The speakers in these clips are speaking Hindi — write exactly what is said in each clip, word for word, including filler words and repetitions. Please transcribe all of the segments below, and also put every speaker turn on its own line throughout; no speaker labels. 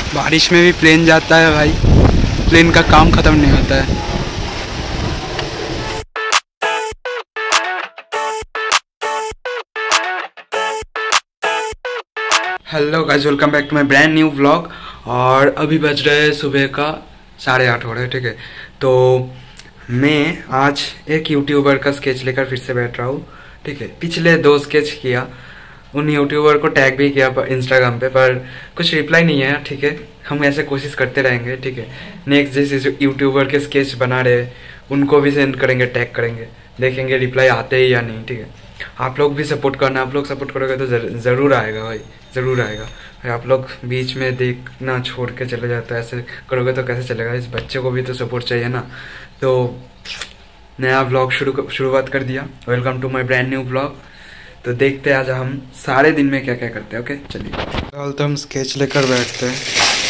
बारिश में भी प्लेन जाता है भाई, प्लेन का काम ख़त्म नहीं होता है। Hello guys, welcome back to my brand new vlog. और अभी बज रहे हैं सुबह का साढ़े आठ हो रहे हैं, ठीक है। तो मैं आज एक यूट्यूबर का स्केच लेकर फिर से बैठ रहा हूँ, ठीक है। पिछले दो स्केच किया, उन यूट्यूबर को टैग भी किया इंस्टाग्राम पे, पर कुछ रिप्लाई नहीं आया, ठीक है। हम ऐसे कोशिश करते रहेंगे, ठीक है। नेक्स्ट जैसे यूट्यूबर के स्केच बना रहे उनको भी सेंड करेंगे, टैग करेंगे, देखेंगे रिप्लाई आते ही या नहीं, ठीक है। आप लोग भी सपोर्ट करना, आप लोग सपोर्ट करोगे तो ज़रूर आएगा भाई, ज़रूर आएगा। और आप लोग बीच में देखना छोड़ के चले जाते हो, ऐसे करोगे तो कैसे चलेगा। इस बच्चे को भी तो सपोर्ट चाहिए ना। तो नया व्लॉग शुरू शुरुआत कर दिया। Welcome to my brand new vlog. तो देखते हैं आज हम सारे दिन में क्या क्या करते हैं। ओके चलिए, कल तो हम स्केच लेकर बैठते हैं।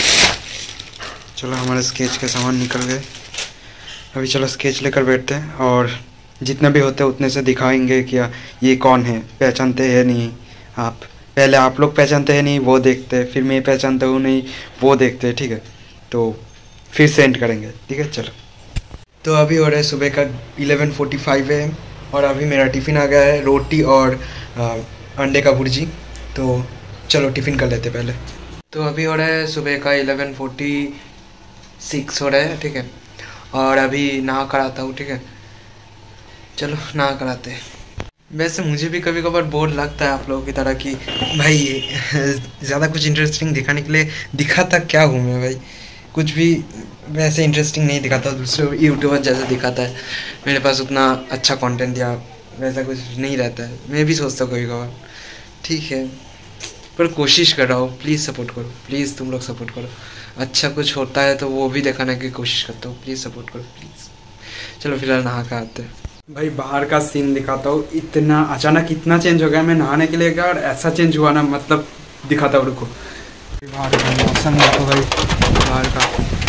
चलो हमारे स्केच के सामान निकल गए। अभी चलो स्केच लेकर बैठते हैं और जितने भी होते हैं उतने से दिखाएंगे कि ये कौन है, पहचानते हैं नहीं आप। पहले आप लोग पहचानते हैं नहीं, वो देखते हैं, फिर मैं पहचानता हूँ नहीं, वो देखते हैं, ठीक है। तो फिर सेंड करेंगे, ठीक है। चलो, तो अभी हो रहा है सुबह का eleven forty five A M और अभी मेरा टिफ़िन आ गया है, रोटी और आ, अंडे का भुर्जी। तो चलो टिफ़िन कर लेते पहले। तो अभी हो रहा है सुबह का इलेवन फोर्टी सिक्स हो रहा है, ठीक है। और अभी नहा कर आता हूँ, ठीक है। चलो नहा कर आते हैं। वैसे मुझे भी कभी कभार बोर लगता है आप लोगों की तरह कि भाई ज़्यादा कुछ इंटरेस्टिंग दिखाने के लिए दिखाता क्या हूँ मैं भाई, कुछ भी वैसे इंटरेस्टिंग नहीं दिखाता, दूसरे यूट्यूबर जैसा दिखाता है। मेरे पास उतना अच्छा कंटेंट या वैसा कुछ नहीं रहता है। मैं भी सोचता हूँ कभी कभार, ठीक है, पर कोशिश कर रहा हूँ। प्लीज़ सपोर्ट करो, प्लीज़ तुम लोग सपोर्ट करो। अच्छा कुछ होता है तो वो भी दिखाने की कोशिश करता हूँ, प्लीज़ सपोर्ट करो प्लीज़। चलो फिलहाल नहा कर आते हैं। भाई बाहर का सीन दिखाता हूँ। इतना अचानक इतना चेंज हो गया, मैं नहाने के लिए गया और ऐसा चेंज हुआ ना, मतलब दिखाता हूँ, रुको। बाहर का मौसम देखो भाई, बाहर का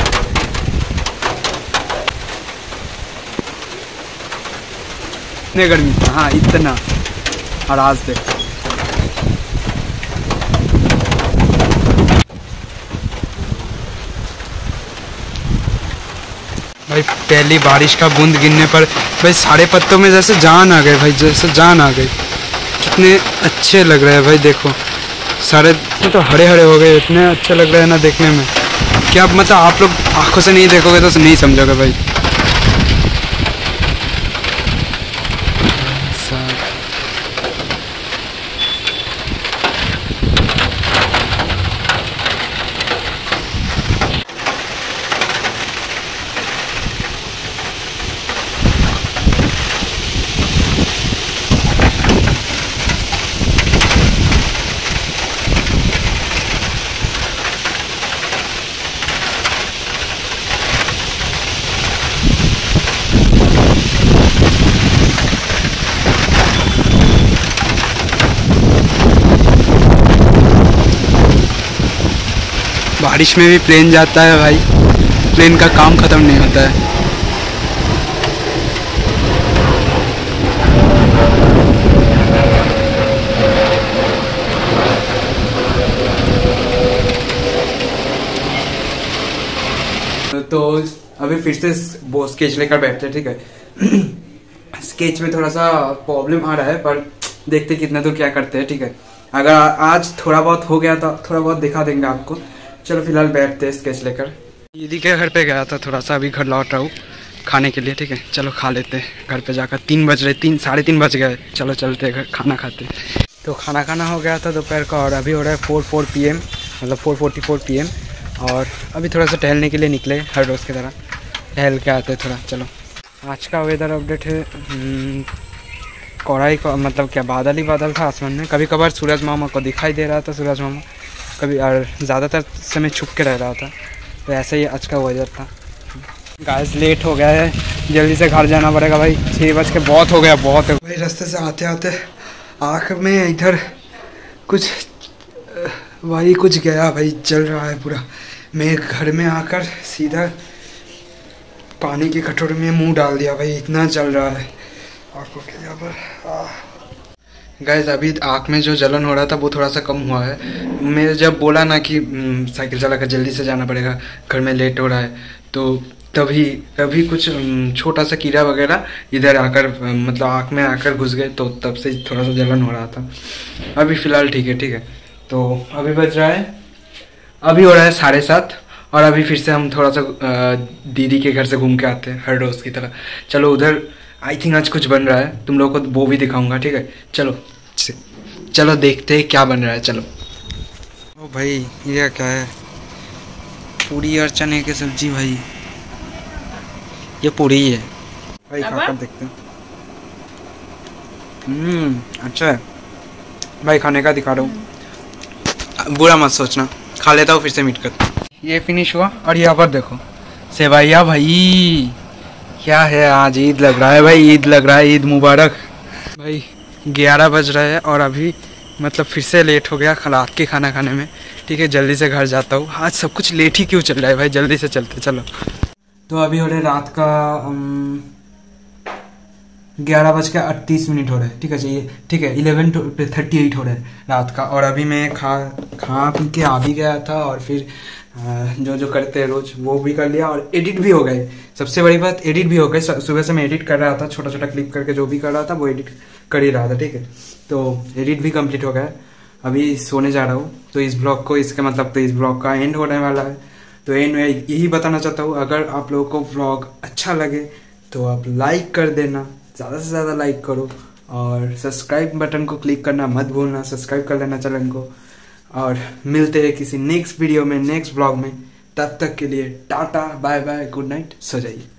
इतने गर्मी था, हाँ इतना। और आज देखो भाई, पहली बारिश का बूंद गिरने पर भाई सारे पत्तों में जैसे जान आ गए भाई, जैसे जान आ गई। कितने अच्छे लग रहे हैं भाई, देखो सारे तो हरे हरे हो गए, इतने अच्छे लग रहे हैं ना देखने में। क्या मतलब आप लोग आंखों से नहीं देखोगे तो नहीं समझोगे भाई। बारिश में भी प्लेन जाता है भाई, प्लेन का काम ख़त्म नहीं होता है। तो अभी फिर से वो स्केच लेकर बैठते हैं, ठीक है। स्केच में थोड़ा सा प्रॉब्लम आ रहा है, पर देखते कितना दूर क्या करते हैं, ठीक है। अगर आज थोड़ा बहुत हो गया तो थोड़ा बहुत दिखा देंगे आपको। चलो फिलहाल बैठते हैं स्केच लेकर। दीदी के घर पे गया था थोड़ा सा, अभी घर लौट रहा हूँ खाने के लिए, ठीक है। चलो खा लेते हैं घर पे जाकर। तीन बज रहे, तीन साढ़े तीन बज गए। चलो चलते हैं घर खाना खाते। तो खाना खाना हो गया था दोपहर का और अभी हो रहा है फोर फोर पी एम, मतलब four forty four P M. और अभी थोड़ा सा टहलने के लिए निकले, हर रोज़ की तरह टहल के आते थोड़ा। चलो आज का वेदर अपडेट है, कोहरा का मतलब क्या, बादल ही बादल था आसमान में। कभी कभार सूरज मामा को दिखाई दे रहा था, सूरज मामा कभी, और ज़्यादातर समय छुप के रह रहा था। तो ऐसे ही आज का वेदर था। गाइस लेट हो गया है, जल्दी से घर जाना पड़ेगा भाई। छः बज के बहुत हो गया, बहुत है भाई। रास्ते से आते आते आँख में इधर कुछ भाई कुछ गया भाई, जल रहा है पूरा। मैं घर में आकर सीधा पानी की कटोरी में मुंह डाल दिया भाई, इतना जल रहा है आँखों के यहाँ पर। गाइस अभी आँख में जो जलन हो रहा था वो थोड़ा सा कम हुआ है। मैं जब बोला ना कि साइकिल चला कर जल्दी से जाना पड़ेगा, घर में लेट हो रहा है, तो तभी तभी कुछ छोटा सा कीड़ा वगैरह इधर आकर मतलब आँख में आकर घुस गए, तो तब से थोड़ा सा जलन हो रहा था। अभी फ़िलहाल ठीक है। ठीक है, तो अभी बज रहा है, अभी हो रहा है साढ़े सात, और अभी फिर से हम थोड़ा सा दीदी के घर से घूम के आते हैं हर रोज़ की तरह। चलो उधर आई थिंक आज कुछ बन रहा है, तुम लोगों को वो भी दिखाऊंगा। ठीक है, चलो चलो देखते हैं क्या बन रहा है। चलो। ओ भाई ये क्या है? पूरी और चने की सब्जी भाई, ये पूरी ही है भाई, खाकर देखते हैं। हम्म अच्छा है भाई, खाने का दिखा रहा हूँ, बुरा मत सोचना, खा लेता हूँ फिर से मीट कर। ये फिनिश हुआ, और यहाँ पर देखो सेवैया भाई, क्या है आज ईद लग रहा है भाई, ईद लग रहा है, ईद मुबारक भाई। ग्यारह बज रहे हैं और अभी मतलब फिर से लेट हो गया रात के खाना खाने में। ठीक है, जल्दी से घर जाता हूँ, आज सब कुछ लेट ही क्यों चल रहा है भाई, जल्दी से चलते। चलो, तो अभी हो रहे रात का ग्यारह बज के अड़तीस मिनट हो रहे हैं। ठीक है चाहिए, ठीक है इलेवन थर्टी एट हो रहे हैं रात का, और अभी मैं खा खा पी के आ भी गया था, और फिर जो जो करते हैं रोज वो भी कर लिया, और एडिट भी हो गए। सबसे बड़ी बात, एडिट भी हो गए। सुबह से मैं एडिट कर रहा था, छोटा छोटा क्लिप करके जो भी कर रहा था वो एडिट कर ही रहा था। ठीक है, तो एडिट भी कंप्लीट हो गया, अभी सोने जा रहा हूँ। तो इस ब्लॉग को, इसका मतलब तो इस ब्लॉग का एंड होने वाला है। तो एंड में यही बताना चाहता हूँ, अगर आप लोगों को व्लॉग अच्छा लगे तो आप लाइक कर देना, ज़्यादा से ज़्यादा लाइक करो, और सब्सक्राइब बटन को क्लिक करना मत भूलना, सब्सक्राइब कर लेना चैनल को। और मिलते हैं किसी नेक्स्ट वीडियो में, नेक्स्ट व्लॉग में। तब तक के लिए tata bye bye, good night, सो जाइए।